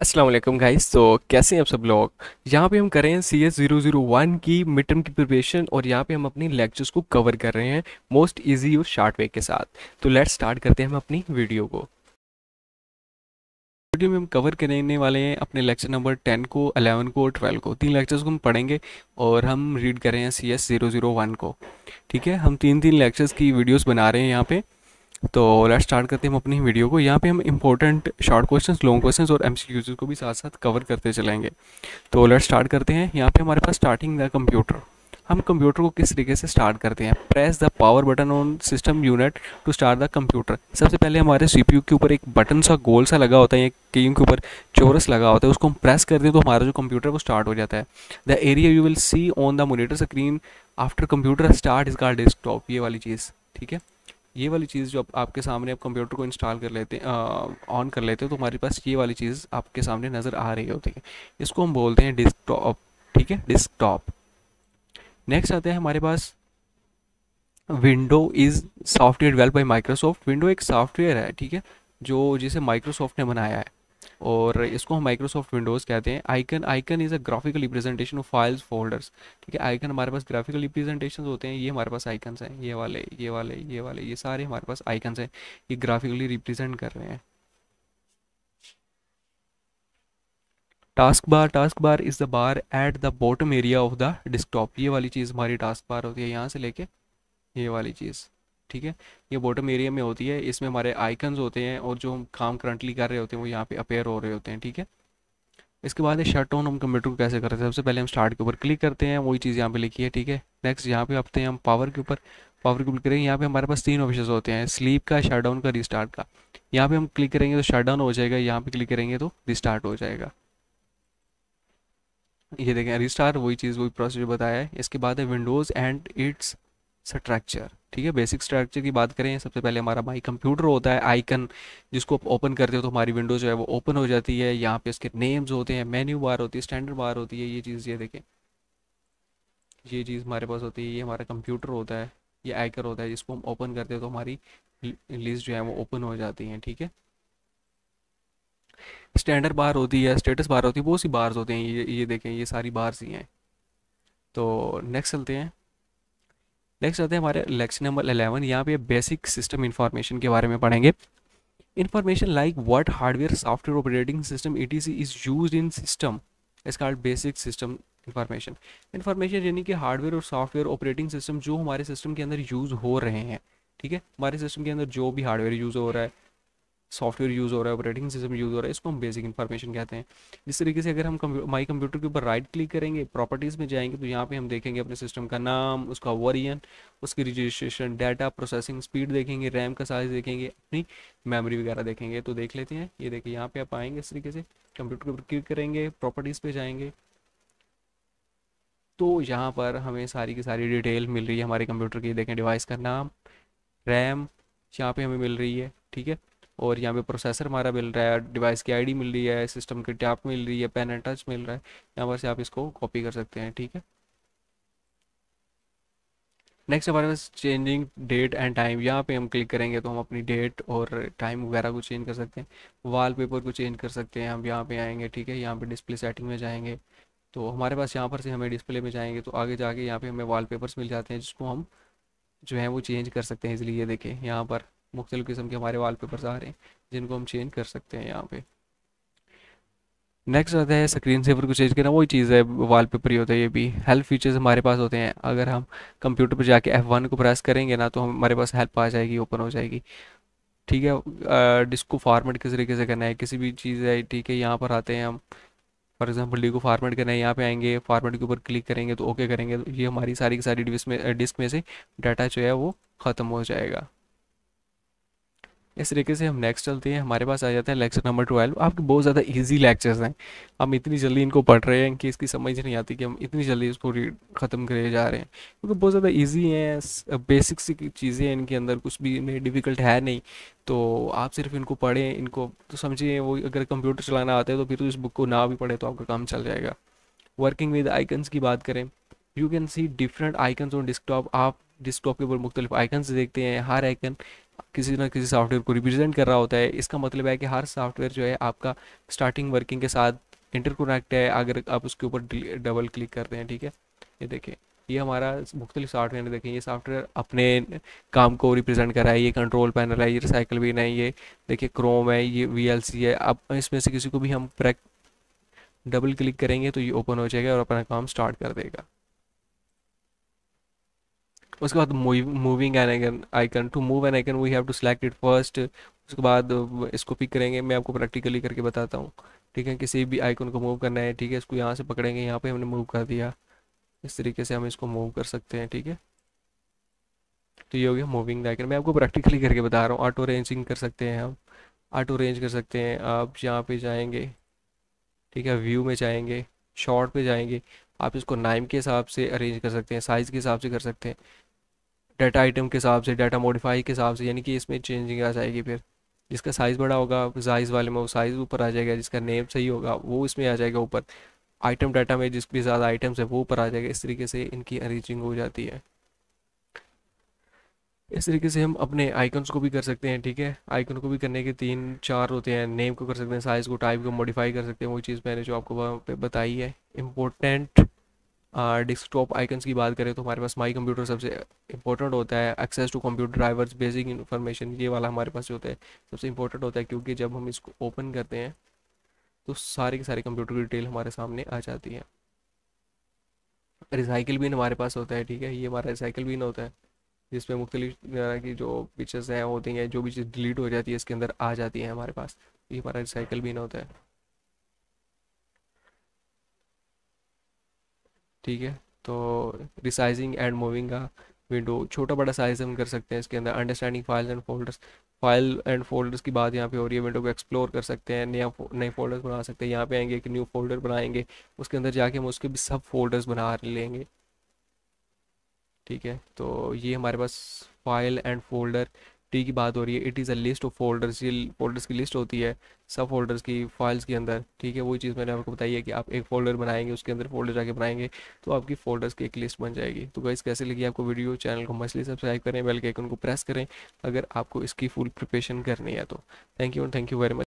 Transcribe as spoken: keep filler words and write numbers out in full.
अस्सलाम वालेकुम गाइस। तो कैसे हैं आप सब लोग। यहाँ पे हम कर रहे हैं C S zero zero one की मिड टर्म की प्रिपरेशन और यहाँ पे हम अपनी लेक्चर्स को कवर कर रहे हैं मोस्ट इजी और शार्ट वे के साथ। तो लेट्स स्टार्ट करते हैं हम अपनी वीडियो को। वीडियो में हम कवर करने वाले हैं अपने लेक्चर नंबर टेन को, इलेवन को और ट्वेल्व को। तीन लेक्चर्स को हम पढ़ेंगे और हम रीड कर रहे हैं C S zero zero one को। ठीक है, हम तीन तीन लेक्चर्स की वीडियोस बना रहे हैं यहाँ पे। तो लेट्स स्टार्ट करते हैं हम अपनी वीडियो को। यहाँ पे हम important short questions, long questions और एमसीक्यूज को भी साथ साथ कवर करते चलेंगे। तो लेट्स स्टार्ट करते हैं। यहाँ पे हमारे पास स्टार्टिंग द कंप्यूटर। हम कंप्यूटर को किस तरीके से स्टार्ट करते हैं। Press the power button on system unit to start the computer. सबसे पहले हमारे सीपीयू के ऊपर एक बटन सा गोल सा लगा होता है, कीइंग के ऊपर चौरस लगा होता है, उसको हम प्रेस करते हैं तो हमारा जो कंप्यूटर वो स्टार्ट हो जाता है। The area you will see on the monitor screen after computer start is called desktop. ये वाली चीज़, ठीक है, ये वाली चीज़ जो आप, आपके सामने आप कंप्यूटर को इंस्टॉल कर लेते हैं, ऑन कर लेते हो, तो हमारे पास ये वाली चीज़ आपके सामने नज़र आ रही होती है। इसको हम बोलते हैं डेस्कटॉप। ठीक है, डेस्कटॉप। नेक्स्ट आते हैं हमारे पास window is software develop by Microsoft. Window एक सॉफ्टवेयर है, ठीक है, जो जिसे माइक्रोसॉफ्ट ने बनाया है और इसको हम माइक्रोसॉफ्ट विंडोज़ कहते हैं। Icon icon is a graphical representation of files folders. ठीक है, आइकन हमारे पास ग्राफिकल रिप्रेजेंटेशन होते हैं। ये हमारे पास आइकन्स हैं, ये वाले ये वाले ये वाले ये सारे हमारे पास आइकन्स हैं, ये ग्राफिकली रिप्रेजेंट कर रहे हैं। Task bar task bar is the bar at the bottom area of the desktop. ये वाली चीज़ हमारी टास्क बार होती है, यहाँ से लेके ये वाली चीज़। ठीक है, ये बॉटम एरिया में होती है, इसमें हमारे आइकन्स होते हैं और जो हम काम करंटली कर रहे होते हैं वो यहाँ पे अपेयर हो रहे होते हैं। ठीक है, इसके बाद है शट डाउन। हम कंप्यूटर को कैसे करते हैं। सबसे पहले हम स्टार्ट के ऊपर क्लिक करते हैं, वही चीज़ यहाँ पे लिखी है। ठीक है, नेक्स्ट यहाँ पे आते हैं हम पावर के ऊपर। पावर के ऊपर करेंगे, यहाँ पे हमारे पास तीन ऑप्शन होते हैं, स्लीप का, शट डाउन का, रिस्टार्ट का। यहाँ पे हम क्लिक करेंगे तो शट डाउन हो जाएगा, यहाँ पे क्लिक करेंगे तो रिस्टार्ट हो जाएगा। ये देखें, रिस्टार्ट वही चीज़, वही प्रोसीजर बताया है। इसके बाद है विंडोज़ एंड इट्स स्ट्रक्चर। ठीक है, बेसिक स्ट्रक्चर की बात करें, सबसे पहले हमारा माई कंप्यूटर होता है, आइकन जिसको आप ओपन करते हो तो हमारी विंडो जो है वो ओपन हो जाती है। यहाँ पे इसके नेम्स होते हैं, मेन्यू बार होती है, स्टैंडर्ड बार होती है, ये चीज़ ये देखें, ये चीज़ हमारे पास होती है। ये हमारा कंप्यूटर होता है, ये आइकन होता है, जिसको हम ओपन करते हो तो हमारी लिस्ट जो है वो ओपन हो जाती है। ठीक है, स्टैंडर्ड बार होती है, स्टेटस बार होती है, बहुत सी बार्स होते हैं, ये ये देखें, ये सारी बार्स ही हैं। तो नेक्स्ट चलते हैं। नेक्स्ट आते हैं हमारे लेक्चर नंबर इलेवन। यहाँ पे बेसिक सिस्टम इंफॉर्मेशन के बारे में पढ़ेंगे। Information like what hardware, software, operating system etc is used in system is called basic system information. Information यानी कि हार्डवेयर और सॉफ्टवेयर, ऑपरेटिंग सिस्टम जो हमारे सिस्टम के अंदर यूज़ हो रहे हैं। ठीक है, हमारे सिस्टम के अंदर जो भी हार्डवेयर यूज़ हो रहा है, सॉफ्टवेयर यूज़ हो रहा है, ऑपरेटिंग सिस्टम यूज़ हो रहा है, इसको हम बेसिक इन्फॉर्मेशन कहते हैं। जिस तरीके से अगर हम माई कंप्यूटर के ऊपर राइट क्लिक करेंगे, प्रॉपर्टीज़ में जाएंगे, तो यहाँ पे हम देखेंगे अपने सिस्टम का नाम, उसका वर्जन, उसकी रजिस्ट्रेशन, डाटा प्रोसेसिंग स्पीड देखेंगे, रैम का साइज़ देखेंगे, अपनी मेमोरी वगैरह देखेंगे। तो देख लेते हैं, ये देखिए यहाँ पे आप आएंगे, इस तरीके से कंप्यूटर के ऊपर क्लिक करेंगे, प्रॉपर्टीज़ पे जाएंगे, तो यहाँ पर हमें सारी की सारी डिटेल मिल रही है हमारे कंप्यूटर की। देखें, डिवाइस का नाम, रैम यहाँ पे हमें मिल रही है। ठीक है, और यहाँ पे प्रोसेसर हमारा मिल रहा है, डिवाइस की आईडी मिल रही है, सिस्टम की टैप मिल रही है, पेन एंड टच मिल रहा है। यहाँ पर से आप इसको कॉपी कर सकते हैं। ठीक है, नेक्स्ट हमारे पास चेंजिंग डेट एंड टाइम। यहाँ पे हम क्लिक करेंगे तो हम अपनी डेट और टाइम वगैरह को चेंज कर सकते हैं, वॉलपेपर को चेंज कर सकते हैं। हम यहाँ पे आएंगे, ठीक है, यहाँ पे डिस्प्ले सेटिंग में जाएंगे, तो हमारे पास यहाँ पर से हमें डिस्प्ले में जाएंगे तो आगे जाके यहाँ पे हमें वॉलपेपर्स मिल जाते हैं, जिसको हम जो है वो चेंज कर सकते हैं इजीली। ये देखें, यहाँ पर मुख्तलिफ़ किस्म के हमारे वॉलपेपर्स आ रहे हैं, जिनको हम चेंज कर सकते हैं यहाँ पे। नेक्स्ट आता है स्क्रीन सेवर को चेंज करना, वही चीज़ है, वॉलपेपर ही होता है। ये भी हेल्प फीचर्स हमारे पास होते हैं। अगर हम कंप्यूटर पर जाके एफ वन को प्रेस करेंगे ना, तो हम हमारे पास हेल्प आ जाएगी, ओपन हो जाएगी। ठीक है, डिस्क को फॉर्मेट किस तरीके से करना है, किसी भी चीज़ है, ठीक है, यहाँ पर आते हैं हम। फॉर एग्जांपल डी को फॉर्मेट करना है, यहाँ पे आएंगे, फॉर्मेट के ऊपर क्लिक करेंगे तो ओके करेंगे, तो ये हमारी सारी की सारी डिस्क में डिस्क में से डाटा जो है वो ख़त्म हो जाएगा। इस तरीके से हम नेक्स्ट चलते हैं, हमारे पास आ जाता है लेक्चर नंबर ट्वेल्व। आपके बहुत ज़्यादा इजी लेक्चर्स हैं, हम इतनी जल्दी इनको पढ़ रहे हैं कि इसकी समझ नहीं आती कि हम इतनी जल्दी इसको रीड ख़त्म करे जा रहे हैं, क्योंकि बहुत ज़्यादा इजी हैं, बेसिक सी चीज़ें हैं इनके अंदर, कुछ भी इनमें डिफ़िकल्ट है नहीं। तो आप सिर्फ इनको पढ़ें, इनको तो समझिए। वो अगर कंप्यूटर चलाना आता है तो फिर तो इस बुक को ना भी पढ़े तो आपका काम चल जाएगा। वर्किंग विद आइकन्स की बात करें, you can see different icons on desktop. आप डिस्कटॉप के ऊपर मुख्तलिफ आइकन्स देखते हैं। हर आइकन किसी ना किसी सॉफ्टवेयर को रिप्रेजेंट कर रहा होता है। इसका मतलब है कि हर सॉफ्टवेयर जो है आपका स्टार्टिंग वर्किंग के साथ इंटरकनेक्ट है अगर आप उसके ऊपर डबल क्लिक करते हैं। ठीक है, ये देखिए, ये हमारा मुख्तलिफ सॉफ्टवेयर देखें, ये सॉफ्टवेयर अपने काम को रिप्रेजेंट कर रहा है। ये कंट्रोल पैनल है, ये रिसाइकल बिन है, ये देखिए क्रोम है, ये वी एल सी है। अब इसमें से किसी को भी हम डबल क्लिक करेंगे तो ये ओपन हो जाएगा और अपना काम स्टार्ट कर देगा। उसके बाद moving an icon icon to move an icon we have to select it first. उसके बाद इसको पिक करेंगे, मैं आपको प्रैक्टिकली करके बताता हूँ। ठीक है, किसी भी आइकन को मूव करना है, ठीक है, इसको यहाँ से पकड़ेंगे, यहाँ पे हमने मूव कर दिया। इस तरीके से हम इसको मूव कर सकते हैं। ठीक है, तो ये हो गया मूविंग आइकन। मैं आपको प्रैक्टिकली करके बता रहा हूँ। ऑटो रेंजिंग कर सकते हैं हम, ऑटो रेंज कर सकते हैं। आप यहाँ पे जाएंगे, ठीक है, व्यू में जाएंगे, शॉर्ट पे जाएंगे, आप इसको नाइम के हिसाब से अरेंज कर सकते हैं, साइज़ के हिसाब से कर सकते हैं, डाटा आइटम के हिसाब से, डाटा मॉडिफाई के हिसाब से, यानी कि इसमें चेंजिंग आ जाएगी। फिर जिसका साइज़ बड़ा होगा साइज़ वाले में वो साइज़ ऊपर आ जाएगा, जिसका नेम सही होगा वो इसमें आ जाएगा ऊपर। आइटम डाटा में जिस भी ज़्यादा आइटम्स है वो ऊपर आ जाएगा। इस तरीके से इनकी अरेंजिंग हो जाती है। इस तरीके से हम अपने आइकन्स को भी कर सकते हैं। ठीक है, आइकन को भी करने के तीन चार होते हैं। नेम को कर सकते हैं, साइज़ को, टाइप को मॉडिफाई कर सकते हैं, वही चीज़ मैंने जो आपको वहाँ पे बताई है। इम्पोर्टेंट डेस्कटॉप आइकन्स की बात करें तो हमारे पास माई कंप्यूटर सबसे इंपॉर्टेंट होता है। Access to computer drivers, basic information, ये वाला हमारे पास जो होता है सबसे इंपॉर्टेंट होता है, क्योंकि जब हम इसको ओपन करते हैं तो सारी की सारी कंप्यूटर की डिटेल हमारे सामने आ जाती है। रिसाइकिल बिन हमारे पास होता है। ठीक है, ये हमारा रिसाइकिल बिन होता है जिसमें मुख्तलिफ तरह की जो पिक्चर्स हैं होती हैं, जो भी चीज़ डिलीट हो जाती है इसके अंदर आ जाती है हमारे पास। ये हमारा रिसाइकिल बिन होता है। ठीक है, तो रिसाइजिंग एंड मूविंग का विंडो, छोटा बड़ा साइज हम कर सकते हैं इसके अंदर। Understanding files and folders, file and folders की बात यहाँ पे हो रही है। विंडो को एक्सप्लोर कर सकते हैं, नया नए फोल्डर्स बना सकते हैं। यहाँ पे आएंगे, एक न्यू फोल्डर बनाएंगे, उसके अंदर जाके हम उसके भी सब फोल्डर्स बना लेंगे। ठीक है, तो ये हमारे पास फाइल एंड फोल्डर टी की बात हो रही है। It is a list of folders, ये फोल्डर्स की लिस्ट होती है सब फोल्डर्स की फाइल्स के अंदर। ठीक है, वही चीज़ मैंने आपको बताई है कि आप एक फ़ोल्डर बनाएंगे, उसके अंदर फोल्डर जाके बनाएंगे तो आपकी फोल्डर्स की एक लिस्ट बन जाएगी। तो गाइस, कैसे लगी आपको वीडियो? चैनल को मछली सब्सक्राइब करें, बेल के आइकन को प्रेस करें अगर आपको इसकी फुल प्रिपरेशन करनी है तो। Thank you and thank you very much.